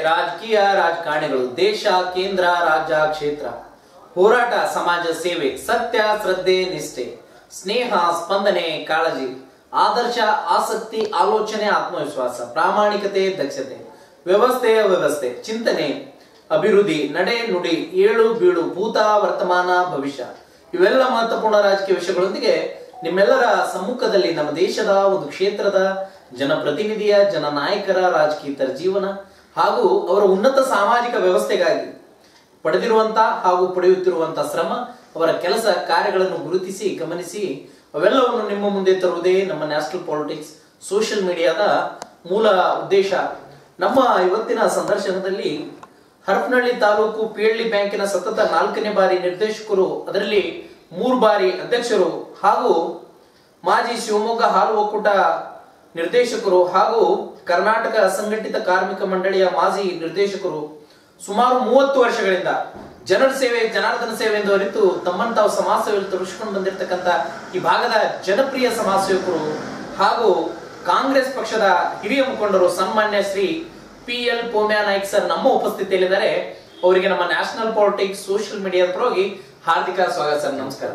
ರಾಜಕೀಯ ರಾಜಕಾರಣಿಗಳು ದೇಶ ಕೇಂದ್ರ ರಾಜ್ಯ ಕ್ಷೇತ್ರ ಹೋರಾಟ ಸಮಾಜ ಸೇವೆ ಸತ್ಯ ಶ್ರದ್ಧೆ ನಿಷ್ಠೆ ಸ್ನೇಹ ಸ್ಪಂದನೆ ಕಾಳಜಿ ಆದರ್ಶ ಆಸಕ್ತಿ ಆಲೋಚನೆ ಆತ್ಮವಿಶ್ವಾಸ ಪ್ರಾಮಾಣಿಕತೆ ದಕ್ಷತೆ ವ್ಯವಸ್ಥೆ ಚಿಂತನೆ ಅಭಿವೃದ್ಧಿ ನಡೆ ನುಡಿ ಏಳು ಬೀಳು ಭೂತ ವರ್ತಮಾನ ಭವಿಷ್ಯ ಇವೆಲ್ಲ ಮಹತ್ವಪೂರ್ಣ ರಾಜಕೀಯ ವಿಷಯಗಳೊಂದಿಗೆ ನಿಮ್ಮೆಲ್ಲರ ಸಮ್ಮುಖದಲ್ಲಿ ನಮ್ಮ ದೇಶದ ಒಂದು ಕ್ಷೇತ್ರದ ಜನಪ್ರತಿನಿಧಿಯ ಜನನಾಯಕರ ರಾಜಕೀಯತರ ಜೀವನ ಹಾಗೂ ಅವರ ಉನ್ನತ ಸಾಮಾಜಿಕ ವ್ಯವಸ್ಥೆಗಾಗಿ ಪಡೆದಿರುವಂತಹ ಹಾಗೂ ಪಡೆಯುತ್ತಿರುವಂತಹ ಶ್ರಮ ಅವರ ಕೆಲಸ ಕಾರ್ಯಗಳನ್ನು ಗುರುತಿಸಿ ಗಮನಿಸಿ ಅವೆಲ್ಲವನ್ನು ನಿಮ್ಮ ಮುಂದೆ ತರುವುದೇ ನಮ್ಮ ನ್ಯಾಷನಲ್ ಪಾಲಿಟಿಕ್ಸ್ ಸೋಷಿಯಲ್ ಮೀಡಿಯಾದ ಮೂಲ ಉದ್ದೇಶ. ನಮ್ಮ ಇವತ್ತಿನ ಸಂದರ್ಶನದಲ್ಲಿ ಹರಪನಹಳ್ಳಿ ತಾಲೂಕು ಪಿಎಲ್ಡಿ ಬ್ಯಾಂಕಿನ ಸತತ 4ನೇ ಬಾರಿ ನಿರ್ದೇಶಕರು, ಅದರಲ್ಲಿ 3 ಬಾರಿ ಅಧ್ಯಕ್ಷರು ಹಾಗೂ ಮಾಜಿ ಶಿವಮೊಗ್ಗ ಹಾಲು ಒಕ್ಕೂಟ ನಿರ್ದೇಶಕರು ಹಾಗೂ ಕರ್ನಾಟಕ ಅಸಂಘಟಿತ ಕಾರ್ಮಿಕ ಮಂಡಳಿಯ ಮಾಜಿ ನಿರ್ದೇಶಕರು ಸುಮಾರು 30 ವರ್ಷಗಳಿಂದ ಜನರ ಸೇವೆ ಜನಾರ್ದನ ಸೇವೆ ಎಂದು ಅರಿತು ತಮ್ಮನ್ನು ತಾವು ಸಮಾಜ ಸೇವೆಯಲ್ಲಿ ತೊಡಗಿಸಿಕೊಂಡು ಬಂದಿರತಕ್ಕಂತ ಈ ಭಾಗದ ಜನಪ್ರಿಯ ಸಮಾಜ ಸೇವಕರು ಹಾಗೂ ಕಾಂಗ್ರೆಸ್ ಪಕ್ಷದ ಹಿರಿಯ ಮುಖಂಡರು ಸನ್ಮಾನ್ಯ ಶ್ರೀ PL ಪೋಮ್ಯಾ ನಾಯ್ಕ್ ಸರ್ ನಮ್ಮ ಉಪಸ್ಥಿತಿಯಲ್ಲಿದ್ದಾರೆ. ಅವರಿಗೆ ನಮ್ಮ ನ್ಯಾಷನಲ್ ಪಾಲಿಟಿಕ್ಸ್ ಸೋಷಿಯಲ್ ಮೀಡಿಯಾದ ಪರವಾಗಿ ಹಾರ್ದಿಕ ಸ್ವಾಗತ ಸರ್. ನಮಸ್ಕಾರ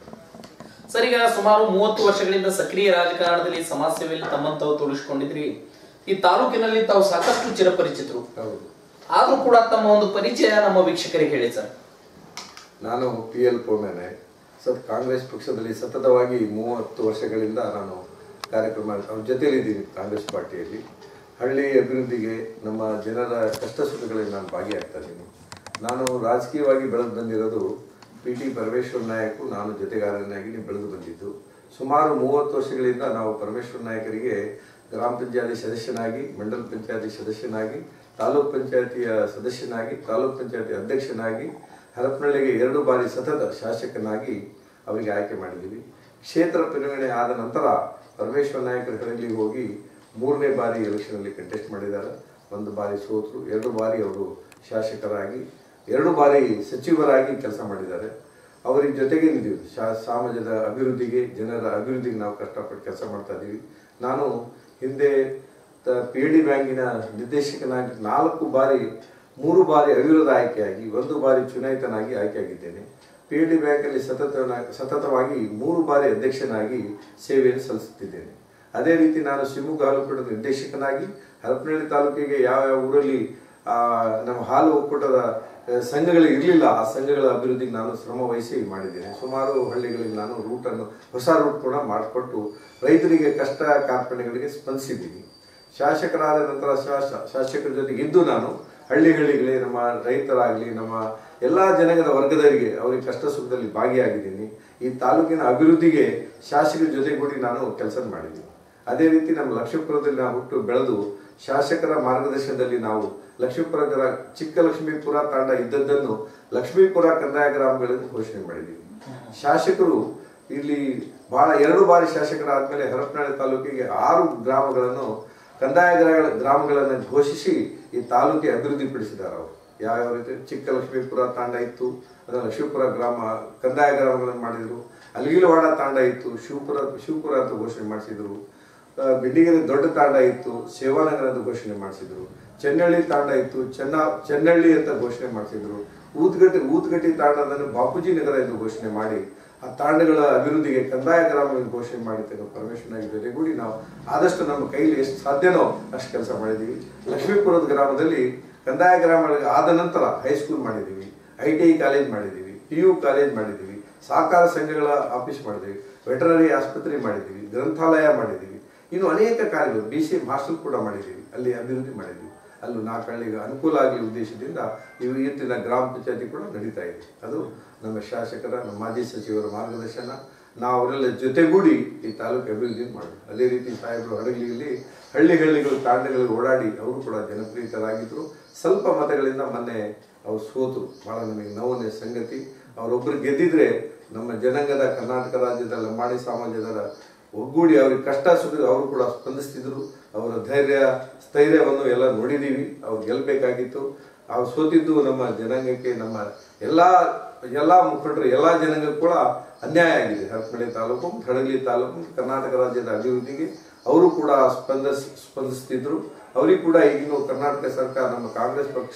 ಸರ್. ಈಗ ಸುಮಾರು 30 ವರ್ಷಗಳಿಂದ ಸಕ್ರಿಯ ರಾಜಕಾರಣದಲ್ಲಿ ಸಮಾಜ ಸೇವೆಯಲ್ಲಿ ತಮ್ಮನ್ನು ತಾವು ತೊಡಗಿಸಿಕೊಂಡಿದ್ರಿ. ಈ ತಾಲೂಕಿನಲ್ಲಿ ತಾವು ಸಾಕಷ್ಟು ಚಿರಪರಿಚಿತರು, ಆದ್ರೂ ಕೂಡ ತಮ್ಮ ಒಂದು ಪರಿಚಯ ನಮ್ಮ ವೀಕ್ಷಕರಿಗೆ ಹೇಳಿ ಸರ್. ನಾನು PL ಪೋಮ್ಯಾ ನಾಯ್ಕ್ ಕಾಂಗ್ರೆಸ್ ಪಕ್ಷದಲ್ಲಿ ಸತತವಾಗಿ 30 ವರ್ಷಗಳಿಂದ ನಾನು ಕಾರ್ಯಕ್ರಮ ಅವ್ರ ಜೊತೆಯಲ್ಲಿದ್ದೀನಿ. ಕಾಂಗ್ರೆಸ್ ಪಾರ್ಟಿಯಲ್ಲಿ ಹಳ್ಳಿ ಅಭಿವೃದ್ಧಿಗೆ ನಮ್ಮ ಜನರ ಕಷ್ಟ ಸುಖಗಳಲ್ಲಿ ನಾನು ಭಾಗಿಯಾಗ್ತಾ ಇದ್ದೀನಿ. ನಾನು ರಾಜಕೀಯವಾಗಿ ಬೆಳೆದು ಬಂದಿರೋದು PT ಪರಮೇಶ್ವರ್ ನಾಯಕ್, ನಾನು ಜೊತೆಗಾರನಾಗಿ ಬೆಳೆದು ಬಂದಿದ್ದು. ಸುಮಾರು 30 ವರ್ಷಗಳಿಂದ ನಾವು ಪರಮೇಶ್ವರ್ ನಾಯಕರಿಗೆ ಗ್ರಾಮ ಪಂಚಾಯತಿ ಸದಸ್ಯನಾಗಿ, ಮಂಡಲ ಪಂಚಾಯತಿ ಸದಸ್ಯನಾಗಿ, ತಾಲೂಕ್ ಪಂಚಾಯತಿಯ ಸದಸ್ಯನಾಗಿ, ತಾಲೂಕ್ ಪಂಚಾಯತಿ ಅಧ್ಯಕ್ಷನಾಗಿ, ಹರಪನಹಳ್ಳಿಗೆ 2 ಬಾರಿ ಸತತ ಶಾಸಕನಾಗಿ ಅವರಿಗೆ ಆಯ್ಕೆ ಮಾಡಿದ್ದೀವಿ. ಕ್ಷೇತ್ರ ಪರಿಗಣನೆ ಆದ ನಂತರ ಪರಮೇಶ್ವರ್ ನಾಯಕರ ಹಳ್ಳಿಗೆ ಹೋಗಿ 3ನೇ ಬಾರಿ ಎಲೆಕ್ಷನಲ್ಲಿ ಕಂಟೆಸ್ಟ್ ಮಾಡಿದ್ದಾರೆ. 1 ಬಾರಿ ಸೋತರು, 2 ಬಾರಿ ಅವರು ಶಾಸಕರಾಗಿ, 2 ಬಾರಿ ಸಚಿವರಾಗಿ ಕೆಲಸ ಮಾಡಿದ್ದಾರೆ. ಅವರಿಗೆ ಜೊತೆಗೆ ನಿಂತಿವಿ. ಸಮಾಜದ ಅಭಿವೃದ್ಧಿಗೆ, ಜನರ ಅಭಿವೃದ್ಧಿಗೆ ನಾವು ಕಷ್ಟಪಟ್ಟು ಕೆಲಸ ಮಾಡ್ತಾ ಇದ್ದೀವಿ. ನಾನು ಹಿಂದೆ PLD ಬ್ಯಾಂಕಿನ ನಿರ್ದೇಶಕನಾಗಿ 4 ಬಾರಿ 3 ಬಾರಿ ಅವಿರೋಧ ಆಯ್ಕೆಯಾಗಿ 1 ಬಾರಿ ಚುನಾಯಿತನಾಗಿ ಆಯ್ಕೆಯಾಗಿದ್ದೇನೆ. PLD ಬ್ಯಾಂಕಲ್ಲಿ ಸತತವಾಗಿ 3 ಬಾರಿ ಅಧ್ಯಕ್ಷನಾಗಿ ಸೇವೆಯನ್ನು ಸಲ್ಲಿಸುತ್ತಿದ್ದೇನೆ. ಅದೇ ರೀತಿ ನಾನು ಶಿವಮೊಗ್ಗ ಹಾಲು ಒಕ್ಕೂಟದ ನಿರ್ದೇಶಕನಾಗಿ ಹರಪನಹಳ್ಳಿ ತಾಲೂಕಿಗೆ ಯಾವ ಊರಲ್ಲಿ ನಮ್ಮ ಹಾಲು ಒಕ್ಕೂಟದ ಸಂಘಗಳು ಇರಲಿಲ್ಲ, ಆ ಸಂಘಗಳ ಅಭಿವೃದ್ಧಿಗೆ ನಾನು ಶ್ರಮ ವಹಿಸಿ ಮಾಡಿದ್ದೇನೆ. ಸುಮಾರು ಹಳ್ಳಿಗಳಿಗೆ ನಾನು ಹೊಸ ರೂಟ್ ಕೂಡ ಮಾಡಿಕೊಟ್ಟು ರೈತರಿಗೆ ಕಷ್ಟ ಕಾರ್ಪಣ್ಯಗಳಿಗೆ ಸ್ಪಂದಿಸಿದ್ದೀನಿ. ಶಾಸಕರಾದ ನಂತರ ಶಾಸಕರ ಜೊತೆಗೆ ಇದ್ದು ನಾನು ಹಳ್ಳಿಗಳಿಗೆ ನಮ್ಮ ರೈತರಾಗಲಿ, ನಮ್ಮ ಎಲ್ಲ ಜನಾಂಗದ ವರ್ಗದವರಿಗೆ ಅವರಿಗೆ ಕಷ್ಟ ಸುಖದಲ್ಲಿ ಭಾಗಿಯಾಗಿದ್ದೀನಿ. ಈ ತಾಲೂಕಿನ ಅಭಿವೃದ್ಧಿಗೆ ಶಾಸಕರ ಜೊತೆಗೂಡಿ ನಾನು ಕೆಲಸ ಮಾಡಿದ್ದೀನಿ. ಅದೇ ರೀತಿ ನಮ್ಮ ಲಕ್ಷ್ಮೀಪುರದಲ್ಲಿ ನಾವು ಹುಟ್ಟು ಬೆಳೆದು ಶಾಸಕರ ಮಾರ್ಗದರ್ಶನದಲ್ಲಿ ನಾವು ಲಕ್ಷ್ಮೀಪುರ ಚಿಕ್ಕ ಲಕ್ಷ್ಮೀಪುರ ತಾಂಡ ಇದ್ದದ್ದನ್ನು ಲಕ್ಷ್ಮೀಪುರ ಕಂದಾಯ ಗ್ರಾಮಗಳನ್ನು ಘೋಷಣೆ ಮಾಡಿದ್ದೀವಿ. ಶಾಸಕರು ಇಲ್ಲಿ ಬಹಳ 2 ಬಾರಿ ಶಾಸಕರಾದ್ಮೇಲೆ ಹರಪನಹಳ್ಳಿ ತಾಲೂಕಿಗೆ 6 ಗ್ರಾಮಗಳನ್ನು ಕಂದಾಯ ಗ್ರಾಮಗಳನ್ನು ಘೋಷಿಸಿ ಈ ತಾಲೂಕಿಗೆ ಅಭಿವೃದ್ಧಿಪಡಿಸಿದ್ದಾರೆ. ಅವರು ಯಾವ ರೀತಿ ಚಿಕ್ಕ ಲಕ್ಷ್ಮೀಪುರ ತಾಂಡ ಇತ್ತು, ಅದನ್ನು ಲಕ್ಷ್ಮೀಪುರ ಗ್ರಾಮ ಕಂದಾಯ ಗ್ರಾಮಗಳನ್ನು ಮಾಡಿದ್ರು. ಅಲಿಗಿಲವಾಡ ತಾಂಡ ಇತ್ತು, ಶಿವಪುರ ಅಂತ ಘೋಷಣೆ ಮಾಡಿಸಿದ್ರು. ಬಿಂಡಿಗೆರೆ ದೊಡ್ಡ ತಾಂಡ ಇತ್ತು, ಸೇವಾನಗರ ಅಂತ ಘೋಷಣೆ ಮಾಡಿಸಿದ್ರು. ಚೆನ್ನಹಳ್ಳಿ ತಾಂಡ ಇತ್ತು, ಚೆನ್ನಹಳ್ಳಿ ಅಂತ ಘೋಷಣೆ ಮಾಡಿಸಿದ್ರು. ಊತ್ಗಟ್ಟಿ ತಾಂಡದನ್ನು ಬಾಪೂಜಿ ನಗರ ಎಂದು ಘೋಷಣೆ ಮಾಡಿ ಆ ತಾಂಡಗಳ ಅಭಿವೃದ್ಧಿಗೆ ಕಂದಾಯ ಗ್ರಾಮಗಳನ್ನು ಘೋಷಣೆ ಮಾಡಿದ್ದೇವೆ. ಪರಮೇಶ್ವರನಾಗಿ ಜೊತೆಗೂಡಿ ನಾವು ಆದಷ್ಟು ನಮ್ಮ ಕೈಲಿ ಎಷ್ಟು ಸಾಧ್ಯನೋ ಅಷ್ಟು ಕೆಲಸ ಮಾಡಿದ್ದೀವಿ. ಲಕ್ಷ್ಮೀಪುರದ ಗ್ರಾಮದಲ್ಲಿ ಕಂದಾಯ ಗ್ರಾಮಗಳಿಗೆ ಆದ ನಂತರ ಹೈಸ್ಕೂಲ್ ಮಾಡಿದ್ದೀವಿ, ITI ಕಾಲೇಜ್ ಮಾಡಿದ್ದೀವಿ, PU ಕಾಲೇಜ್ ಮಾಡಿದ್ದೀವಿ, ಸಹಕಾರ ಸಂಘಗಳ ಆಫೀಸ್ ಮಾಡಿದ್ದೀವಿ, ವೆಟರನರಿ ಆಸ್ಪತ್ರೆ ಮಾಡಿದ್ದೀವಿ, ಗ್ರಂಥಾಲಯ ಮಾಡಿದ್ದೀವಿ. ಇನ್ನು ಅನೇಕ ಕಾರ್ಯಗಳು BCM ಹಾಸ್ಟೆಲ್ ಕೂಡ ಮಾಡಿದ್ದೀವಿ, ಅಲ್ಲಿ ಅಭಿವೃದ್ಧಿ ಮಾಡಿದ್ದೀವಿ. ಅಲ್ಲೂ 4 ಹಳ್ಳಿಗೆ ಅನುಕೂಲ ಆಗಲಿ ಉದ್ದೇಶದಿಂದ ಇವತ್ತಿನ ಗ್ರಾಮ ಪಂಚಾಯತಿ ಕೂಡ ನಡೀತಾ ಇದೆ. ಅದು ನಮ್ಮ ಶಾಸಕರ, ನಮ್ಮ ಮಾಜಿ ಸಚಿವರ ಮಾರ್ಗದರ್ಶನ, ನಾವು ಅವರೆಲ್ಲ ಜೊತೆಗೂಡಿ ಈ ತಾಲೂಕು ಅಭಿವೃದ್ಧಿ ಮಾಡಿದ್ವಿ. ಅದೇ ರೀತಿ ಸಾಹೇಬರು ಹಡಗಲಿಯಲ್ಲಿ ಹಳ್ಳಿಗಳು ತಾಂಡಗಳಿಗೆ ಓಡಾಡಿ ಅವರು ಕೂಡ ಜನಪ್ರಿಯತರಾಗಿದ್ದರು. ಸ್ವಲ್ಪ ಮತಗಳಿಂದ ಮೊನ್ನೆ ಅವ್ರು ಸೋತರು. ಬಹಳ ನಮಗೆ ನೋವಿನ ಸಂಗತಿ. ಅವರೊಬ್ಬರು ಗೆದ್ದಿದ್ರೆ ನಮ್ಮ ಜನಾಂಗದ ಕರ್ನಾಟಕ ರಾಜ್ಯದ ಲಂಬಾಣಿ ಸಮಾಜದ ಒಗ್ಗೂಡಿ ಅವ್ರಿಗೆ ಕಷ್ಟ ಸುಖ ಅವರು ಕೂಡ ಸ್ಪಂದಿಸ್ತಿದ್ರು. ಅವರ ಸ್ಥೈರ್ಯವನ್ನು ಎಲ್ಲ ನೋಡಿದ್ದೀವಿ. ಅವ್ರು ಗೆಲ್ಲಬೇಕಾಗಿತ್ತು. ಅವ್ರು ಸೋತಿದ್ದು ನಮ್ಮ ಜನಾಂಗಕ್ಕೆ, ನಮ್ಮ ಎಲ್ಲ ಮುಖಂಡರು, ಎಲ್ಲ ಜನಾಂಗಕ್ಕೂ ಕೂಡ ಅನ್ಯಾಯ ಆಗಿದೆ. ಹರಪನಹಳ್ಳಿ ತಾಲೂಕು, ಹಡಗಲಿ ತಾಲೂಕು, ಕರ್ನಾಟಕ ರಾಜ್ಯದ ಅಭಿವೃದ್ಧಿಗೆ ಅವರು ಕೂಡ ಸ್ಪಂದಿಸ್ತಿದ್ರು. ಅವರಿಗೆ ಕೂಡ ಈಗಿನ ಕರ್ನಾಟಕ ಸರ್ಕಾರ ನಮ್ಮ ಕಾಂಗ್ರೆಸ್ ಪಕ್ಷ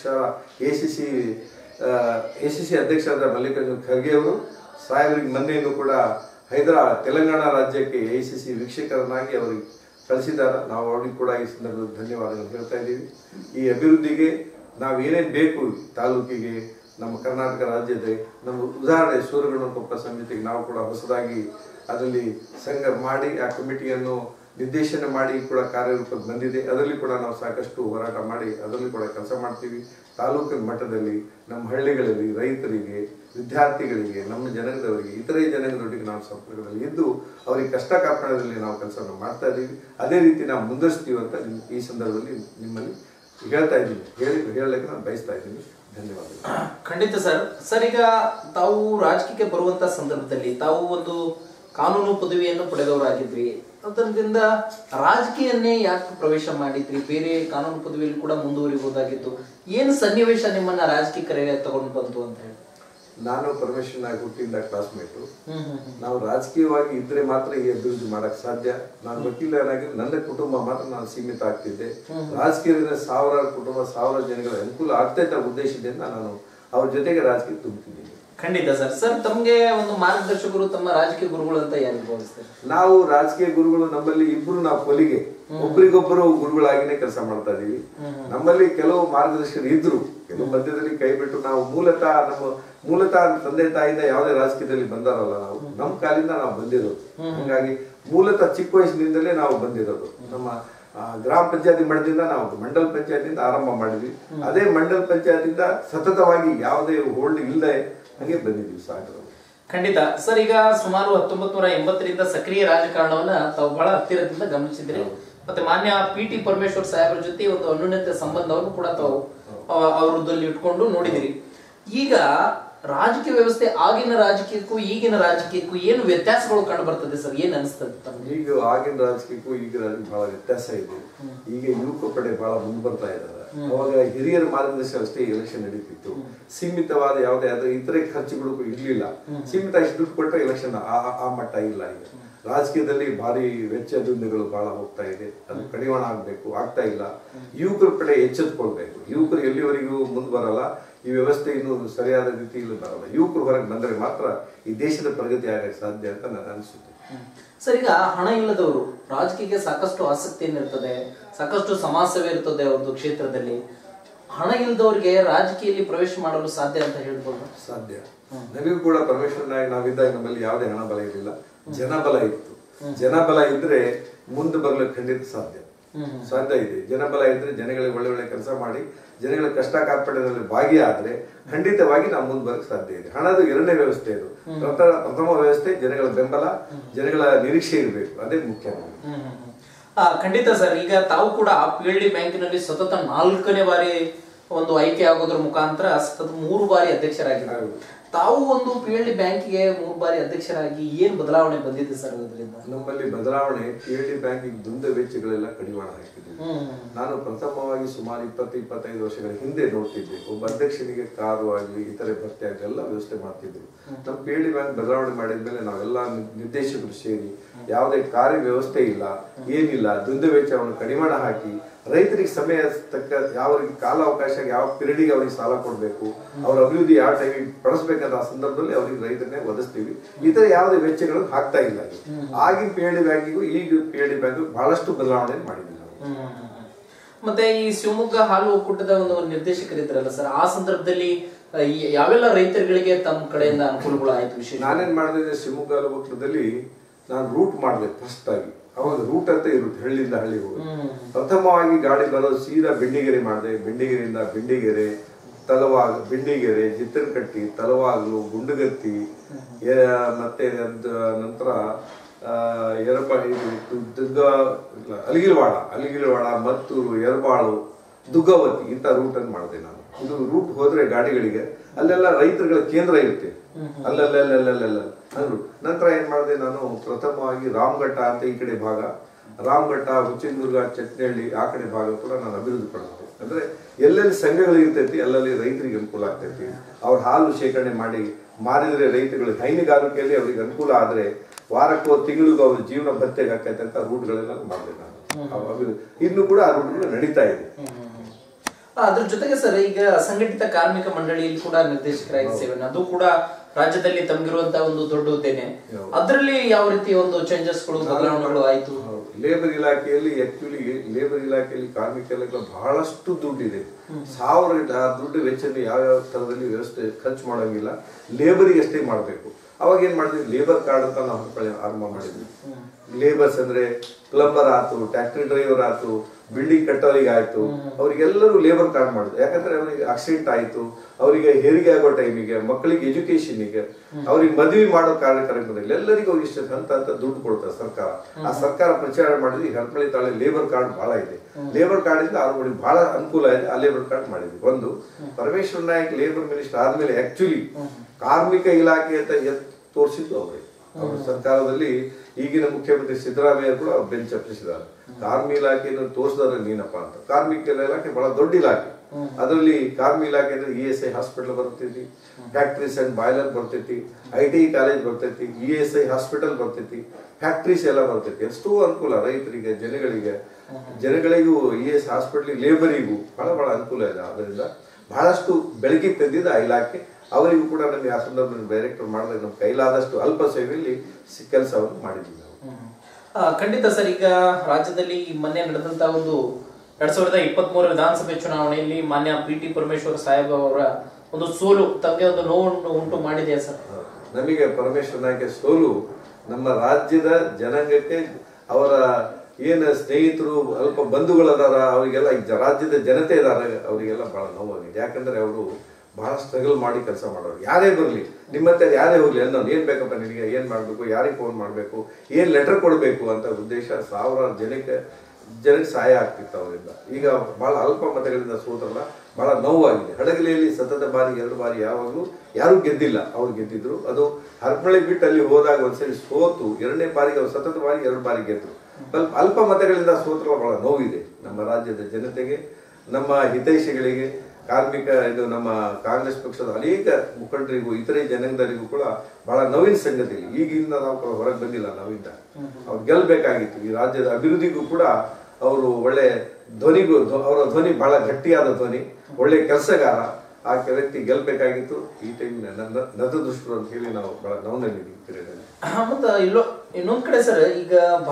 ಎಸಿಸಿ ಅಧ್ಯಕ್ಷರಾದ ಮಲ್ಲಿಕಾರ್ಜುನ ಖರ್ಗೆ ಅವರು ಸಾಹೇಬರಿಗೆ ಮೊನ್ನೆಯನ್ನು ಕೂಡ ತೆಲಂಗಾಣ ರಾಜ್ಯಕ್ಕೆ ಎಸಿಸಿ ವೀಕ್ಷಕರನ್ನಾಗಿ ಅವರಿಗೆ ಕಳಿಸಿದ್ದಾರೆ. ನಾವು ಅವರಿಗೆ ಕೂಡ ಈ ಸಂದರ್ಭದಲ್ಲಿ ಧನ್ಯವಾದಗಳು ಹೇಳ್ತಾ ಇದ್ದೀವಿ. ಈ ಅಭಿವೃದ್ಧಿಗೆ ನಾವು ಏನೇನು ಬೇಕು ತಾಲೂಕಿಗೆ, ನಮ್ಮ ಕರ್ನಾಟಕ ರಾಜ್ಯದ ನಮ್ಮ ಉದಾಹರಣೆ ಸೂರಗಣಕೊಪ್ಪ ಸಮಿತಿಗೆ ನಾವು ಕೂಡ ಹೊಸದಾಗಿ ಅದರಲ್ಲಿ ಸಂಘ ಮಾಡಿ ಆ ಕಮಿಟಿಯನ್ನು ನಿರ್ದೇಶನ ಮಾಡಿ ಕೂಡ ಕಾರ್ಯರೂಪಕ್ಕೆ ಬಂದಿದೆ. ಅದರಲ್ಲಿ ಕೂಡ ನಾವು ಸಾಕಷ್ಟು ಹೋರಾಟ ಮಾಡಿ ಅದರಲ್ಲಿ ಕೂಡ ಕೆಲಸ ಮಾಡ್ತೀವಿ. ತಾಲೂಕಿನ ಮಟ್ಟದಲ್ಲಿ ನಮ್ಮ ಹಳ್ಳಿಗಳಲ್ಲಿ ರೈತರಿಗೆ, ವಿದ್ಯಾರ್ಥಿಗಳಿಗೆ, ನಮ್ಮ ಜನಾಂಗದವರಿಗೆ, ಇತರೆ ಜನಾಂಗದೊಟ್ಟಿಗೆ ನಾವು ಸಂಪರ್ಕದಲ್ಲಿ ಇದ್ದು ಅವರಿಗೆ ಕಷ್ಟ ಕಾರ್ಪಣ್ಯದಲ್ಲಿ ನಾವು ಕೆಲಸವನ್ನು ಮಾಡ್ತಾ ಇದ್ದೀವಿ. ಅದೇ ರೀತಿ ನಾವು ಮುಂದುವರಿಸ್ತೀವಿ ಅಂತ ಈ ಸಂದರ್ಭದಲ್ಲಿ ನಿಮ್ಮಲ್ಲಿ ಹೇಳ್ತಾ ಇದ್ದೀನಿ, ಹೇಳಲಿಕ್ಕೆ ನಾನು ಬಯಸ್ತಾ ಇದ್ದೀನಿ. ಧನ್ಯವಾದಗಳು. ಖಂಡಿತ ಸರ್, ಈಗ ತಾವು ರಾಜಕೀಯಕ್ಕೆ ಬರುವಂತ ಸಂದರ್ಭದಲ್ಲಿ ತಾವು ಒಂದು ಕಾನೂನು ಪದವಿಯನ್ನು ಪಡೆದವರಾಗಿದ್ರಿ. ಅದರಿಂದ ರಾಜಕೀಯನ್ನೇ ಯಾಕೆ ಪ್ರವೇಶ ಮಾಡಿದ್ರಿ? ಬೇರೆ ಕಾನೂನು ಪದವಿಯಲ್ಲಿ ಕೂಡ ಮುಂದುವರಿಬಹುದಾಗಿತ್ತು. ಏನು ಸನ್ನಿವೇಶ ನಿಮ್ಮನ್ನ ರಾಜಕೀಯ ಕರೆಗೆ ತಗೊಂಡು ಬಂತು ಅಂತ ಹೇಳಿ? ನಾನು ಪರಮೇಶ್ವರನಾಗಿ ಹುಟ್ಟಿದ ಕ್ಲಾಸ್ಮೇಟು. ನಾವು ರಾಜಕೀಯವಾಗಿ ಇದ್ರೆ ಮಾತ್ರ ಈ ಅಭಿವೃದ್ಧಿ ಮಾಡಕ್ ಸಾಧ್ಯ. ನಾನು ವಕೀಲನಾಗಿ ನನ್ನ ಕುಟುಂಬ ಮಾತ್ರ ನಾನು ಸೀಮಿತ ಆಗ್ತಿದ್ದೆ. ರಾಜಕೀಯದಿಂದ ಸಾವಿರಾರು ಕುಟುಂಬ, ಸಾವಿರಾರು ಜನಗಳ ಅನುಕೂಲ ಆಗ್ತೈತ ಉದ್ದೇಶದಿಂದ ನಾನು ಅವ್ರ ಜೊತೆಗೆ ರಾಜಕೀಯ ತುಂಬಿದ್ದೀನಿ. ಖಂಡಿತ ಸರ್, ತಮ್ಗೆ ಒಂದು ಮಾರ್ಗದರ್ಶಕರು, ತಮ್ಮ ರಾಜಕೀಯ ಗುರುಗಳು ಅಂತ ಯಾರು ಭಾವಿಸ್ತಾರೆ? ನಾವು ರಾಜಕೀಯ ಗುರುಗಳು ನಮ್ಮಲ್ಲಿ ಇಬ್ರು, ನಾವು ಕೊಲಿಗೆ ಒಬ್ಬರಿಗೊಬ್ಬರು ಗುರುಗಳಾಗಿನೇ ಕೆಲಸ ಮಾಡ್ತಾ ಇದೀವಿ. ನಮ್ಮಲ್ಲಿ ಕೆಲವು ಮಾರ್ಗದರ್ಶಕರು ಇದ್ರು, ಕೆಲವು ಮಧ್ಯದಲ್ಲಿ ಕೈ ಬಿಟ್ಟು ನಾವು ಮೂಲತಃ ತಂದೆ ತಾಯಿಯಿಂದ ಯಾವುದೇ ರಾಜಕೀಯದಲ್ಲಿ ಬಂದಾರಲ್ಲ, ನಾವು ನಮ್ಮ ಕಾಲಿಂದ ನಾವು ಬಂದಿರೋದು. ಹಾಗಾಗಿ ಮೂಲತಃ ಚಿಕ್ಕ ವಯಸ್ಸಿನಿಂದಲೇ ನಾವು ಬಂದಿರೋದು. ನಮ್ಮ ಗ್ರಾಮ ಪಂಚಾಯತಿ ಮಟ್ಟದಿಂದ ನಾವು ಮಂಡಲ ಪಂಚಾಯತಿಯಿಂದ ಆರಂಭ ಮಾಡಿದ್ವಿ. ಅದೇ ಮಂಡಲ ಪಂಚಾಯತಿಂದ ಸತತವಾಗಿ ಯಾವುದೇ ಹೋಲ್ಡ್ ಇಲ್ಲದೆ ಹಾಗೆ ಬಂದಿದ್ವಿ ಸಾಗರ. ಖಂಡಿತ ಸರ್, ಈಗ ಸುಮಾರು 1980ರಿಂದ ಸಕ್ರಿಯ ರಾಜಕಾರಣವನ್ನ ತಾವು ಬಹಳ ಹತ್ತಿರದಿಂದ ಗಮನಿಸಿದ್ರಿ. ಮತ್ತೆ ಮಾನ್ಯ PT ಪರಮೇಶ್ವರ್ ಸಾಹೇಬರ ಜೊತೆ ಒಂದು ಅನ್ಯೋನ್ಯತೆ ಸಂಬಂಧವನ್ನು ಕೂಡ ತಾವು ಅವರದಲ್ಲಿ ಇಟ್ಕೊಂಡು ನೋಡಿದಿರಿ. ಈಗ ರಾಜಕೀಯ ವ್ಯವಸ್ಥೆ ಆಗಿನ ರಾಜಕೀಯಕ್ಕೂ ಈಗಿನ ರಾಜಕೀಯಕ್ಕೂ ಏನು ವ್ಯತ್ಯಾಸಗಳು ಕಂಡು ಬರ್ತದೆ ಸರ್? ಏನ್ ಅನಿಸ್ತದೆ ತಮ್ಗೆ? ಈಗ ಆಗಿನ ರಾಜಕೀಯಕ್ಕೂ ಈಗ ಬಹಳ ವ್ಯತ್ಯಾಸ ಇದೆ. ಈಗ ಯುವಕ ಪಡೆ ಬಹಳ ಮುಂದೆ ಬರ್ತಾ ಇದ್ದಾರೆ. ಅವಾಗ ಹಿರಿಯರ ಮಾರ್ಗದರ್ಶನ ಅಷ್ಟೇ ಎಲೆಕ್ಷನ್ ನಡೀತಿತ್ತು. ಸೀಮಿತವಾದ ಯಾವುದೇ ಇತರೆ ಖರ್ಚುಗಳು ಇರ್ಲಿಲ್ಲ. ಸೀಮಿತ ಇಷ್ಟು ದುಡ್ಡು ಕೊಟ್ಟರೆ ಎಲೆಕ್ಷನ್ ಆ ಮಟ್ಟ ಇಲ್ಲ. ಈಗ ರಾಜಕೀಯದಲ್ಲಿ ಭಾರಿ ವೆಚ್ಚ ದುಂದುಗಳು ಬಹಳ ಹೋಗ್ತಾ ಇದೆ. ಅದು ಕಡಿವಾಣ ಆಗ್ಬೇಕು, ಆಗ್ತಾ ಇಲ್ಲ. ಯುವಕರ ಕಡೆ ಎಚ್ಚೆತ್ಕೊಳ್ಬೇಕು. ಯುವಕರು ಎಲ್ಲಿವರೆಗೂ ಮುಂದೆ ಬರಲ್ಲ, ಈ ವ್ಯವಸ್ಥೆ ಇನ್ನು ಸರಿಯಾದ ರೀತಿಯಲ್ಲಿ ಬರಲ್ಲ. ಯುವಕರು ಹೊರಗೆ ಬಂದರೆ ಮಾತ್ರ ಈ ದೇಶದ ಪ್ರಗತಿ ಆಗಕ್ಕೆ ಸಾಧ್ಯ ಅಂತ ನಾನು ಅನಿಸುತ್ತೆ. ಸರ್, ಈಗ ಹಣ ಇಲ್ಲದವರು ರಾಜಕೀಯಕ್ಕೆ ಸಾಕಷ್ಟು ಆಸಕ್ತಿಯನ್ನು ಇರ್ತದೆ, ಸಾಕಷ್ಟು ಸಮಾಜ ಸೇವೆ ಇರ್ತದೆ ಅವ್ರದ್ದು ಕ್ಷೇತ್ರದಲ್ಲಿ. ಹಣ ಇಲ್ಲದವ್ರಿಗೆ ರಾಜಕೀಯದಲ್ಲಿ ಪ್ರವೇಶ ಮಾಡಲು ಸಾಧ್ಯ ಅಂತ ಹೇಳ್ಬೋದು? ಸಾಧ್ಯ. ನಮಗೂ ಕೂಡ ಪರಮೇಶ್ವರನಾಗಿ ನಾವಿದ್ದಾಗ ನಮ್ಮಲ್ಲಿ ಯಾವುದೇ ಹಣ ಬಲ ಇರಲಿಲ್ಲ, ಜನಬಲ ಇತ್ತು. ಜನಬಲ ಇದ್ರೆ ಮುಂದೆ ಬರಲು ಖಂಡಿತ ಸಾಧ್ಯ ಇದೆ. ಜನಬಲ ಇದ್ರೆ ಜನಗಳಿಗೆ ಒಳ್ಳೆ ಕೆಲಸ ಮಾಡಿ ಜನಗಳ ಕಷ್ಟ ಕಾರ್ಪಣ್ಯದಲ್ಲಿ ಭಾಗಿಯಾದ್ರೆ ಖಂಡಿತವಾಗಿ ನಾವು ಮುಂದೆ ಬರಕ್ಕೆ ಸಾಧ್ಯ ಇದೆ. ಹಣದ ಎರಡನೇ ವ್ಯವಸ್ಥೆ ಇದು. ಪ್ರಥಮ ವ್ಯವಸ್ಥೆ ಜನಗಳ ಬೆಂಬಲ, ಜನಗಳ ನಿರೀಕ್ಷೆ ಇರಬೇಕು, ಅದೇ ಮುಖ್ಯ. ಖಂಡಿತ ಸರ್, ಈಗ ತಾವು ಕೂಡ PLD ಬ್ಯಾಂಕಿನಲ್ಲಿ ಸತತ 4ನೇ ಬಾರಿ ಒಂದು ಆಯ್ಕೆ ಆಗೋದ್ರ ಮುಖಾಂತರ ಸತತ 3 ಬಾರಿ ಅಧ್ಯಕ್ಷರಾಗಿದ್ದಾರೆ. ತಾವು ಒಂದು PLD ಬ್ಯಾಂಕಿಗೆ 3 ಬಾರಿ ಅಧ್ಯಕ್ಷರಾಗಿ ಏನ್ ಬದಲಾವಣೆ ಬಂದಿದೆ ಸರ್ ಇದರಿಂದ? ನಮ್ಮಲ್ಲಿ ಬದಲಾವಣೆ, PLD ಬ್ಯಾಂಕಿಗೆ ದುಂದ ವೆಚ್ಚಗಳೆಲ್ಲ ಕಡಿವಾಣ ಹಾಕಿದ್ದೀವಿ. ನಾನು ಪ್ರಥಮವಾಗಿ ಸುಮಾರು 20-25 ವರ್ಷಗಳ ಹಿಂದೆ ನೋಡ್ತಿದ್ದೆ. ಒಬ್ಬ ಅಧ್ಯಕ್ಷನಿಗೆ ಕಾರು ಆಗಲಿ ಇತರೆ ಭತ್ಯೆ ಆಗಲಿ ಎಲ್ಲ ವ್ಯವಸ್ಥೆ ಮಾಡ್ತಿದ್ರು. ನಮ್ಮ PLD ಬ್ಯಾಂಕ್ ಬದಲಾವಣೆ ಮಾಡಿದ್ಮೇಲೆ ನಾವೆಲ್ಲ ನಿರ್ದೇಶಕರು ಸೇರಿ ಯಾವುದೇ ಕಾರ್ಯ ವ್ಯವಸ್ಥೆ ಇಲ್ಲ, ಏನಿಲ್ಲ, ದುಂದ ವೆಚ್ಚವನ್ನು ಕಡಿವಾಣ ಹಾಕಿ ರೈತರಿಗೆ ಸಮಯ ತಕ್ಕ ಯಾವ ಕಾಲಾವಕಾಶ, ಯಾವ ಪೀರಿಯಡ್ಗೆ ಅವ್ರಿಗೆ ಸಾಲ ಕೊಡಬೇಕು, ಅವ್ರ ಅಭಿವೃದ್ಧಿ ಯಾವ ಟೈಮಿಗೆ ಪಡಿಸ್ಬೇಕಂತ ಆ ಸಂದರ್ಭದಲ್ಲಿ ಅವ್ರಿಗೆ ರೈತರನ್ನೇ ಒದಗಿಸ್ತೀವಿ. ಈ ತರ ಯಾವುದೇ ವೆಚ್ಚಗಳನ್ನು ಹಾಕ್ತಾ ಇಲ್ಲ. ಆಗಿನ PLD ಬ್ಯಾಂಕಿಗೂ ಈಗ PLD ಬ್ಯಾಂಕಿಗೂ ಬಹಳಷ್ಟು ಬದಲಾವಣೆ ಮಾಡಿದ್ವಿ. ಮತ್ತೆ ಈ ಶಿವಮೊಗ್ಗ ಹಾಲು ಒಕ್ಕೂಟದ ಒಂದು ನಿರ್ದೇಶಕರಿದ್ರಲ್ಲ ಸರ್, ಆ ಸಂದರ್ಭದಲ್ಲಿ ಯಾವೆಲ್ಲ ರೈತರುಗಳಿಗೆ ತಮ್ಮ ಕಡೆಯಿಂದ ಅನುಕೂಲಗಳು ಆಯ್ತು? ವಿಶೇಷ ನಾನೇನ್ ಮಾಡಿದೆ, ಶಿವಮೊಗ್ಗ ಹಾಲು ಒಕ್ಕೂಟದಲ್ಲಿ ನಾನು ರೂಟ್ ಮಾಡಿದೆ. ಫಸ್ಟ್ ಆಗಿ ಅವಾಗ ರೂಟ್ ಅಂತ ಇರುತ್ತೆ, ಹಳ್ಳಿಯಿಂದ ಹಳ್ಳಿ ಹೋಗಿ. ಪ್ರಥಮವಾಗಿ ಗಾಡಿ ಬರೋದು ಸೀದಾ ಬೆಂಡಿಗೆರೆ ಮಾಡಿದೆ. ಬೆಂಡಿಗೆರೆಯಿಂದ ಬೆಂಡಿಗೆರೆ, ತಲವಾಗ್, ಬೆಂಡಿಗೆರೆ, ಜಿತ್ತನಕಟ್ಟಿ, ತಲವಾಗ್ಲು, ಗುಂಡುಗತ್ತಿ, ಮತ್ತೆ ನಂತರ ಅಲಿಗಿಲವಾಡ, ಮತ್ತೂರು, ಯರಬಾಳು, ದುಗ್ಗಾವತಿ ಇಂಥ ರೂಟ್ ಅನ್ನು ಮಾಡಿದೆ ನಾನು. ಇದು ರೂಟ್ ಹೋದ್ರೆ ಗಾಡಿಗಳಿಗೆ ಅಲ್ಲೆಲ್ಲ ರೈತರುಗಳ ಕೇಂದ್ರ ಇರುತ್ತೆ, ಅಲ್ಲಲ್ಲ ಅಂದ್ರು. ನಂತರ ಏನ್ ಮಾಡಿದೆ ನಾನು, ಪ್ರಥಮವಾಗಿ ರಾಮಘಟ್ಟ ಅಂತ ಈ ಕಡೆ ಭಾಗ, ರಾಮಘಟ್ಟ, ಹುಚ್ಚಿನದುರ್ಗ, ಚಟ್ನಹಳ್ಳಿ ಆ ಕಡೆ ಭಾಗ ಕೂಡ ನಾನು ಅಭಿವೃದ್ಧಿ ಪಡಿಸಿದೆ. ಅಂದ್ರೆ ಎಲ್ಲೆಲ್ಲಿ ಸಂಘಗಳು ಇರ್ತೈತಿ ಅಲ್ಲಲ್ಲಿ ರೈತರಿಗೆ ಅನುಕೂಲ ಆಗ್ತೈತಿ. ಅವ್ರ ಹಾಲು ಶೇಖರಣೆ ಮಾಡಿ ಮಾರಿದ್ರೆ ರೈತರುಗಳಿಗೆ ಹೈನುಗಾರಿಕೆಯಲ್ಲಿ ಅವ್ರಿಗೆ ಅನುಕೂಲ ಆದ್ರೆ ವಾರಕ್ಕೋ ತಿಂಗಳಿಗೂ ಅವ್ರ ಜೀವನ ಭತ್ಯೆಗೆ ಹಾಕೈತೆ ಅಂತ ರೂಟ್ಗಳೆಲ್ಲ ಮಾಡಿದೆ ನಾನು. ಇನ್ನು ಕೂಡ ಆ ರೂಟ್ ನಡೀತಾ ಇದೆ. ಅದ್ರ ಜೊತೆಗೆ ಸರ್, ಈಗ ಅಸಂಘಟಿತ ಕಾರ್ಮಿಕ ಮಂಡಳಿಯಲ್ಲಿ ಕೂಡ ನಿರ್ದೇಶಕರಾಗಿ ಸೇವೆ, ಅದು ಕೂಡ ರಾಜ್ಯದಲ್ಲಿ ತಮಗಿರುವಂತಹ ಒಂದು ದೊಡ್ಡ ಹುದ್ದೆನೆ. ಅದರಲ್ಲಿ ಯಾವ ರೀತಿ ಒಂದು ಚೇಂಜಸ್ಗಳು, ಬದಲಾವಣೆಗಳು ಆಯ್ತು? ಲೇಬರ್ ಇಲಾಖೆಯಲ್ಲಿ ಆಕ್ಚುಲಿ ಲೇಬರ್ ಇಲಾಖೆಯಲ್ಲಿ ಕಾರ್ಮಿಕರಿಗೆ ಬಹಳಷ್ಟು ದುಡ್ಡಿದೆ. ಸಾವಿರ ದುಡ್ಡು ವೆಚ್ಚವನ್ನು ಯಾವ ತರದಲ್ಲಿ ವ್ಯವಸ್ಥೆ ಖರ್ಚು ಮಾಡೋಂಗಿಲ್ಲ, ಲೇಬರಿಗೆ ಅಷ್ಟೇ ಮಾಡಬೇಕು. ಅವಾಗ ಏನ್ ಮಾಡಿದ್ವಿ, ಲೇಬರ್ ಕಾರ್ಡ್ ಅಂತ ನಾವು ಆರಂಭ ಮಾಡಿದ್ವಿ. ಲೇಬರ್ಸ್ ಅಂದ್ರೆ ಪ್ಲಂಬರ್ ಆಯ್ತು, ಟ್ಯಾಕ್ಟ್ರಿ ಡ್ರೈವರ್ ಆಯ್ತು, ಬಿಲ್ಡಿಂಗ್ ಕಟ್ಟೋರಿಗೆ ಆಯ್ತು, ಅವ್ರಿಗೆಲ್ಲರೂ ಲೇಬರ್ ಕಾರ್ಡ್ ಮಾಡಿದ್ರು. ಯಾಕಂದ್ರೆ ಅವರಿಗೆ ಆಕ್ಸಿಡೆಂಟ್ ಆಯ್ತು, ಅವರಿಗೆ ಹೆರಿಗೆ ಆಗೋ ಟೈಮಿಗೆ, ಮಕ್ಕಳಿಗೆ ಎಜುಕೇಶನ್ಗೆ, ಅವ್ರಿಗೆ ಮದುವೆ ಮಾಡೋ ಕಾರ್ಯಕ್ರಮದಲ್ಲಿ ಎಲ್ಲರಿಗೂ ಇಷ್ಟು ಹಂತ ದುಡ್ಡು ಕೊಡ್ತಾರೆ ಸರ್ಕಾರ. ಆ ಸರ್ಕಾರ ಪ್ರಚಾರ ಮಾಡಿದ್ವಿ. ಹರಪಳ್ಳಿ ತಾಳೆ ಲೇಬರ್ ಕಾರ್ಡ್ ಬಹಳ ಇದೆ. ಲೇಬರ್ ಕಾರ್ಡ್ ಇಂದ ಅವ್ರಿಗೆ ಬಹಳ ಅನುಕೂಲ ಇದೆ. ಆ ಲೇಬರ್ ಕಾರ್ಡ್ ಮಾಡಿದ್ವಿ. ಒಂದು ಪರಮೇಶ್ವರ ನಾಯಕ್ ಲೇಬರ್ ಮಿನಿಸ್ಟರ್ ಆದ್ಮೇಲೆ ಆಕ್ಚುಲಿ ಕಾರ್ಮಿಕ ಇಲಾಖೆ ಅಂತ ತೋರಿಸಿದ್ದು ಅವ್ರಿಗೆ. ಅವ್ರ ಸರ್ಕಾರದಲ್ಲಿ ಈಗಿನ ಮುಖ್ಯಮಂತ್ರಿ ಸಿದ್ದರಾಮಯ್ಯ ಕೂಡ ಬೆಂಚ್ ಹತ್ತಿಸಿದ್ದಾರೆ. ಕಾರ್ಮಿಕ ಇಲಾಖೆಯನ್ನು ತೋರಿಸಿದಾರೆ ನೀನಪ್ಪ ಅಂತ. ಕಾರ್ಮಿಕ ಇಲಾಖೆ ಬಹಳ ದೊಡ್ಡ ಇಲಾಖೆ. ಅದರಲ್ಲಿ ಕಾರ್ಮಿಕ ಇಲಾಖೆ ಅಂದ್ರೆ ESI ಹಾಸ್ಪಿಟಲ್ ಬರ್ತೈತಿ, ಫ್ಯಾಕ್ಟ್ರೀಸ್ ಅಂಡ್ ಬಾಯ್ಲರ್ ಬರ್ತೈತಿ, ITI ಕಾಲೇಜ್ ಬರ್ತೈತಿ, ESI ಹಾಸ್ಪಿಟಲ್ ಬರ್ತೈತಿ, ಫ್ಯಾಕ್ಟ್ರೀಸ್ ಎಲ್ಲ ಬರ್ತೈತಿ. ಎಷ್ಟೋ ಅನುಕೂಲ ರೈತರಿಗೆ, ಜನಗಳಿಗೂ ESI ಹಾಸ್ಪಿಟಲ್, ಲೇಬರಿಗೂ ಬಹಳ ಅನುಕೂಲ ಇದೆ. ಅದರಿಂದ ಬಹಳಷ್ಟು ಬೆಳಕಿಗೆ ತಂದಿದ್ದ ಆ ಇಲಾಖೆ. ಅವರಿಗೂ ಕೂಡ ನಮಗೆ ಆ ಸಂದರ್ಭದಲ್ಲಿ ಡೈರೆಕ್ಟರ್ ಮಾಡಿದಾಗ ನಮ್ಮ ಕೈಲಾದಷ್ಟು ಅಲ್ಪ ಸೇವೆಯಲ್ಲಿ ಕೆಲಸವನ್ನು ಮಾಡಿದ್ವಿ ನಾವು. ಖಂಡಿತ ಸರ್. ಈಗ ರಾಜ್ಯದಲ್ಲಿ ಮೊನ್ನೆ ನಡೆದಂತ ಒಂದು 2023 ವಿಧಾನಸಭೆ ಚುನಾವಣೆಯಲ್ಲಿ ಮಾನ್ಯ PT ಪರಮೇಶ್ವರ್ ಸಾಹೇಬ್ ಅವರ ಒಂದು ಸೋಲು ತಮಗೆ ಒಂದು ನೋವನ್ನು ಉಂಟು ಮಾಡಿದೆಯಾ ಸರ್? ನಮಗೆ ಪರಮೇಶ್ವರ ನಾಯಕ ಸೋಲು ನಮ್ಮ ರಾಜ್ಯದ ಜನಾಂಗಕ್ಕೆ, ಅವರ ಏನ ಸ್ನೇಹಿತರು, ಅಲ್ಪ ಬಂಧುಗಳದಾರ, ಅವರಿಗೆಲ್ಲ ರಾಜ್ಯದ ಜನತೆ ಇದಾರ, ಅವರಿಗೆಲ್ಲ ಬಹಳ ನೋವಾಗಿದೆ. ಯಾಕಂದ್ರೆ ಅವರು ಬಹಳ ಸ್ಟ್ರಗಲ್ ಮಾಡಿ ಕೆಲಸ ಮಾಡೋರು. ಯಾರೇ ಬರಲಿ, ನಿಮ್ಮತ್ತೆ ಯಾರೇ ಹೋಗ್ಲಿ, ಅನ್ನೋನು ಏನ್ ಬೇಕಪ್ಪ ನಿನಗೆ, ಏನ್ ಮಾಡ್ಬೇಕು, ಯಾರಿಗೆ ಫೋನ್ ಮಾಡ್ಬೇಕು, ಏನ್ ಲೆಟರ್ ಕೊಡ್ಬೇಕು ಅಂತ ಉದ್ದೇಶ ಸಾವಿರಾರು ಜನಕ್ಕೆ ಸಹಾಯ ಆಗ್ತಿತ್ತು ಅವರಿಂದ. ಈಗ ಬಹಳ ಅಲ್ಪ ಮತಗಳಿಂದ ಸೋತಲ್ಲ, ಬಹಳ ನೋವಾಗಿದೆ. ಹಡಗಲಿಯಲ್ಲಿ ಸತತ ಬಾರಿ 2 ಬಾರಿ ಯಾವಾಗಲೂ ಯಾರು ಗೆದ್ದಿಲ್ಲ, ಅವ್ರು ಗೆದ್ದಿದ್ರು. ಅದು ಹರಪಳ್ಳಿ ಬಿಟ್ಟು ಅಲ್ಲಿ ಹೋದಾಗ ಒಂದ್ಸರಿ ಸೋತು 2ನೇ ಬಾರಿಗೆ ಅವ್ರು ಸತತ ಬಾರಿ 2 ಬಾರಿ ಗೆದ್ರು. ಅಲ್ಪ ಮತಗಳಿಂದ ಸೋತಲ್ಲ, ಬಹಳ ನೋವಿದೆ ನಮ್ಮ ರಾಜ್ಯದ ಜನತೆಗೆ, ನಮ್ಮ ಹಿತೈಷಿಗಳಿಗೆ, ಕಾರ್ಮಿಕ ಇದು ನಮ್ಮ ಕಾಂಗ್ರೆಸ್ ಪಕ್ಷದ ಅನೇಕ ಮುಖಂಡರಿಗೂ, ಇತರೆ ಜನಾಂಗದವರಿಗೂ ಕೂಡ ಬಹಳ ನೋವಿನ ಸಂಗತಿ. ಈಗಿಂದ ನಾವು ಹೊರಗೆ ಬಂದಿಲ್ಲ, ನಾವಿಂದ ಅವ್ರು ಗೆಲ್ಬೇಕಾಗಿತ್ತು. ಈ ರಾಜ್ಯದ ಅಭಿವೃದ್ಧಿಗೂ ಕೂಡ ಅವರು ಒಳ್ಳೆ ಧ್ವನಿಗೂ, ಅವರ ಧ್ವನಿ ಬಹಳ ಗಟ್ಟಿಯಾದ ಧ್ವನಿ, ಒಳ್ಳೆ ಕೆಲಸಗಾರ. ಆ ವ್ಯಕ್ತಿ ಗೆಲ್ಬೇಕಾಗಿತ್ತು. ಈ ಟೈಮ್ ನತದೃಷ್ಟರು ಅಂತ ಹೇಳಿ ನಾವು ಬಹಳ ನೋವಿನಲ್ಲಿದ್ದೀವಿ. ಮತ್ತೆ ಇನ್ನೊಂದ್ ಕಡೆ ಸರ್, ಈಗ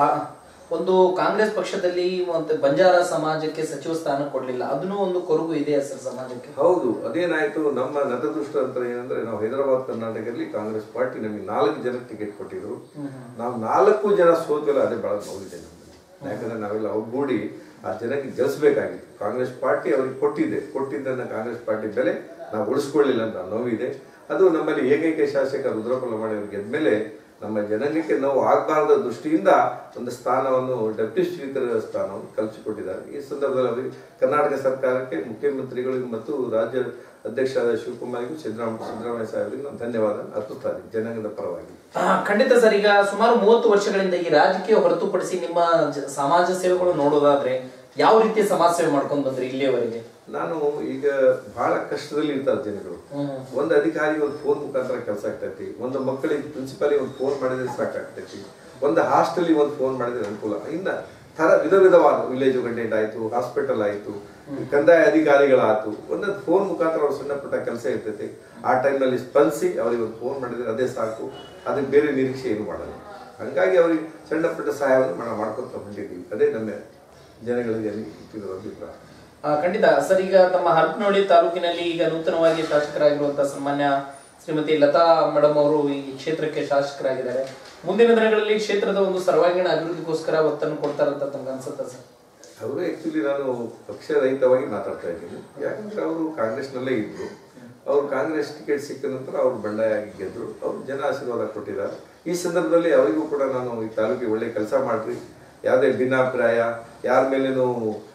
ಒಂದು ಕಾಂಗ್ರೆಸ್ ಪಕ್ಷದಲ್ಲಿ ಮತ್ತೆ ಬಂಜಾರ ಸಮಾಜಕ್ಕೆ ಸಚಿವ ಸ್ಥಾನ ಕೊಡ್ಲಿಲ್ಲ, ಅದನ್ನು ಒಂದು ಕೊರಗು ಇದೆಯಾ ಸರ್ ಸಮಾಜಕ್ಕೆ? ಹೌದು, ಅದೇನಾಯ್ತು, ನಮ್ಮ ನತದೃಷ್ಟ ಅಂತ ಏನಂದ್ರೆ, ನಾವು ಹೈದರಾಬಾದ್ ಕರ್ನಾಟಕದಲ್ಲಿ ಕಾಂಗ್ರೆಸ್ ಪಾರ್ಟಿ ನಮಗೆ 4 ಜನ ಟಿಕೆಟ್ ಕೊಟ್ಟಿದ್ರು. ನಾವು 4 ಜನ ಸೋತಲ್ಲ, ಅದೇ ಬಹಳ ನೋವಿದೆ ನಮಗೆ. ಯಾಕಂದ್ರೆ ನಾವೆಲ್ಲ ಒಗ್ಗೂಡಿ ಆ ಜನಕ್ಕೆ ಗೆಲ್ಸ್ಬೇಕಾಗಿತ್ತು. ಕಾಂಗ್ರೆಸ್ ಪಾರ್ಟಿ ಅವ್ರಿಗೆ ಕೊಟ್ಟಿದ್ದನ್ನ ಕಾಂಗ್ರೆಸ್ ಪಾರ್ಟಿ ಬೆಲೆ ನಾವು ಉಳಿಸ್ಕೊಳ್ಳಿಲ್ಲ ಅಂತ ನೋವಿದೆ. ಅದು ನಮ್ಮಲ್ಲಿ ಏಕೈಕ ಶಾಸಕ ರುದ್ರಪ್ಪ ಮಾಡಿ ಅವ್ರು ಗೆದ್ಮೇಲೆ ನಮ್ಮ ಜನಾಂಗಕ್ಕೆ ನೋವು ಆಗಬಾರದ ದೃಷ್ಟಿಯಿಂದ ಒಂದು ಸ್ಥಾನವನ್ನು, ಡೆಪ್ಟಿ ಸ್ಪೀಕರ್ ಸ್ಥಾನವನ್ನು ಕಲ್ಪಿಸಿಕೊಟ್ಟಿದ್ದಾರೆ. ಈ ಸಂದರ್ಭದಲ್ಲಿ ಅವರಿಗೆ, ಕರ್ನಾಟಕ ಸರ್ಕಾರಕ್ಕೆ, ಮುಖ್ಯಮಂತ್ರಿಗಳಿಗೂ ಮತ್ತು ರಾಜ್ಯ ಅಧ್ಯಕ್ಷರಾದ ಶಿವಕುಮಾರ್ಗೂ, ಸಿದ್ದರಾಮಯ್ಯ ಸಾಹೇಬರಿಗೆ ನಾನು ಧನ್ಯವಾದ ಅರ್ಪಿಸ್ತಾ ಇದ್ದೀನಿ ಜನಾಂಗದ ಪರವಾಗಿ. ಖಂಡಿತ ಸರ್. ಈಗ ಸುಮಾರು 30 ವರ್ಷಗಳಿಂದ ಈ ರಾಜಕೀಯ ಹೊರತುಪಡಿಸಿ ನಿಮ್ಮ ಸಮಾಜ ಸೇವೆಗಳು ನೋಡೋದಾದ್ರೆ ಯಾವ ರೀತಿಯ ಸಮಾಜ ಸೇವೆ ಮಾಡ್ಕೊಂಡು ಬಂದ್ರಿ ಇಲ್ಲಿಯವರೆಗೆ? ನಾನು ಈಗ ಬಹಳ ಕಷ್ಟದಲ್ಲಿ ಇರ್ತಾರೆ ಜನಗಳು. ಒಂದು ಅಧಿಕಾರಿ ಒಂದು ಫೋನ್ ಮುಖಾಂತರ ಕೆಲಸ ಆಗ್ತೈತಿ, ಒಂದು ಮಕ್ಕಳಿಗೆ ಪ್ರಿನ್ಸಿಪಾಲಿಗೆ ಒಂದು ಫೋನ್ ಮಾಡಿದ್ರೆ ಸಾಕಾಗ್ತೈತಿ, ಒಂದು ಹಾಸ್ಟೆಲ್ಗೆ ಒಂದು ಫೋನ್ ಮಾಡಿದ್ರೆ ಅನುಕೂಲ. ಇನ್ನ ವಿಧವಾದ ವಿಲೇಜ್ ಅಟೆಂಡೆಂಟ್ ಆಯ್ತು, ಹಾಸ್ಪಿಟಲ್ ಆಯ್ತು, ಕಂದಾಯ ಅಧಿಕಾರಿಗಳಾಯ್ತು, ಒಂದೊಂದು ಫೋನ್ ಮುಖಾಂತರ ಅವ್ರು ಸಣ್ಣ ಪುಟ್ಟ ಕೆಲಸ ಇರ್ತೈತಿ. ಆ ಟೈಮ್ನಲ್ಲಿ ಸ್ಪಂದಿಸಿ ಅವ್ರಿಗೆ ಒಂದು ಫೋನ್ ಮಾಡಿದ್ರೆ ಅದೇ ಸಾಕು, ಅದಕ್ಕೆ ಬೇರೆ ನಿರೀಕ್ಷೆ ಏನು ಮಾಡಲ್ಲ. ಹಂಗಾಗಿ ಅವ್ರಿಗೆ ಸಣ್ಣ ಪುಟ್ಟ ಸಹಾಯವನ್ನು ಮಾಡ್ಕೊತ ಹೊಂಟಿದ್ದೀವಿ. ಅದೇ ನಮ್ಮ ಜನಗಳಿಗೆ ಅಭಿಪ್ರಾಯ. ಖಂಡಿತ ಸರ್. ಈಗ ತಮ್ಮ ಹರಪನಹಳ್ಳಿ ತಾಲೂಕಿನಲ್ಲಿ ಈಗ ನೂತನವಾಗಿ ಶಾಸಕರಾಗಿರುವಂತಹ ಸನ್ಮಾನ್ಯ ಶ್ರೀಮತಿ ಲತಾ ಮೇಡಮ್ ಅವರು ಈ ಕ್ಷೇತ್ರಕ್ಕೆ ಶಾಸಕರಾಗಿದ್ದಾರೆ. ಮುಂದಿನ ದಿನಗಳಲ್ಲಿ ಕ್ಷೇತ್ರದ ಒಂದು ಸರ್ವಾಂಗೀಣ ಅಭಿವೃದ್ಧಿಗೋಸ್ಕರ ಒತ್ತನ್ನು ಕೊಡ್ತಾರಂತ ತಮ್ಗೆ ಅನ್ಸುತ್ತಾ ಸರ್? ಅವರು ಆಕ್ಚುಲಿ, ನಾನು ಪಕ್ಷರಹಿತವಾಗಿ ಮಾತಾಡ್ತಾ ಇದ್ದೀನಿ. ಯಾಕಂದ್ರೆ ಅವರು ಕಾಂಗ್ರೆಸ್ನಲ್ಲೇ ಇದ್ರು. ಅವ್ರು ಕಾಂಗ್ರೆಸ್ ಟಿಕೆಟ್ ಸಿಕ್ಕ ನಂತರ ಅವ್ರು ಬಂಡಾಯಾಗಿ ಗೆದ್ರು. ಅವ್ರು ಜನ ಆಶೀರ್ವಾದ ಕೊಟ್ಟಿದ್ದಾರೆ. ಈ ಸಂದರ್ಭದಲ್ಲಿ ಅವರಿಗೂ ಕೂಡ ನಾನು ಈ ತಾಲೂಕಿಗೆ ಒಳ್ಳೆ ಕೆಲಸ ಮಾಡ್ರಿ, ಯಾವುದೇ ಭಿನ್ನಾಭಿಪ್ರಾಯ, ಯಾರ ಮೇಲೇನೂ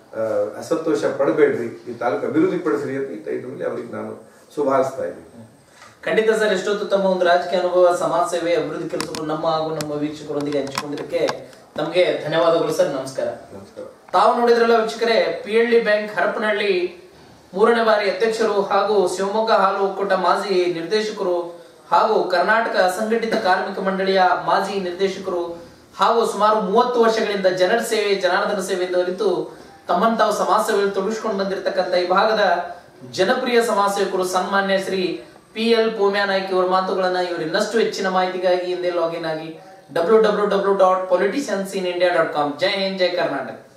ಅಸಂತೋಷ ಪಡಬೇಡ್ರಿ, ಈ ತಾಲೂಕು ಅಭಿವೃದ್ಧಿ ಪಡಿಸ್ರಿ ಅಂತ ಈ ಟೈಮ್ನಲ್ಲಿ ಅವ್ರಿಗೆ ನಾನು ಶುಭಾರಿಸ್ತಾ ಇದ್ದೀನಿ. ಖಂಡಿತ ಸರ್. ಎಷ್ಟೊತ್ತು ತಮ್ಮ ಒಂದು ರಾಜಕೀಯ ಅನುಭವ, ಸಮಾಜ ಸೇವೆ, ಅಭಿವೃದ್ಧಿ ಕೆಲಸಗಳು ನಮ್ಮ ಹಾಗೂ ನಮ್ಮ ವೀಕ್ಷಕರೊಂದಿಗೆ ಹಂಚಿಕೊಂಡಿದ್ದಕ್ಕೆ ನಮಗೆ ಧನ್ಯವಾದಗಳು ಸರ್. ನಮಸ್ಕಾರ. ನಮಸ್ಕಾರ. ತಾವು ನೋಡಿದ್ರಲ್ಲ ವೀಕ್ಷಕರೇ, PLD ಬ್ಯಾಂಕ್ ಹರಪನಹಳ್ಳಿ 3ನೇ ಬಾರಿ ಅಧ್ಯಕ್ಷರು ಹಾಗೂ ಶಿವಮೊಗ್ಗ ಹಾಲು ಒಕ್ಕೂಟ ಮಾಜಿ ನಿರ್ದೇಶಕರು ಹಾಗೂ ಕರ್ನಾಟಕ ಅಸಂಘಟಿತ ಕಾರ್ಮಿಕ ಮಂಡಳಿಯ ಮಾಜಿ ನಿರ್ದೇಶಕರು ಹಾಗೂ ಸುಮಾರು 30 ವರ್ಷಗಳಿಂದ ಜನರ ಸೇವೆ ಜನಾರ್ದನ ಸೇವೆಯಿಂದ ಅರಿತು ತಮ್ಮನ್ನು ತಾವು ಸಮಾಜ ಸೇವೆಯಲ್ಲಿ ತೊಡಗಿಸಿಕೊಂಡು ಬಂದಿರತಕ್ಕಂಥ ಈ ಭಾಗದ ಜನಪ್ರಿಯ ಸಮಾಜ ಸೇವಕರು ಸನ್ಮಾನ್ಯ ಶ್ರೀ PL ಪೋಮ್ಯಾನಾಯ್ಕ ಇವರ ಮಾತುಗಳನ್ನ ಇವರು ಇನ್ನಷ್ಟು ಹೆಚ್ಚಿನ ಮಾಹಿತಿಗಾಗಿ ಹಿಂದೆ ಲಾಗಿನ್ ಆಗಿ www.politiciansinindia.com. ಜೈ ಹಿಂದ್, ಜೈ ಕರ್ನಾಟಕ.